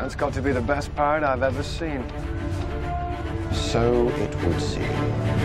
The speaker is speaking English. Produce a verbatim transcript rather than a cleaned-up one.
That's got to be the best part I've ever seen. So it would seem.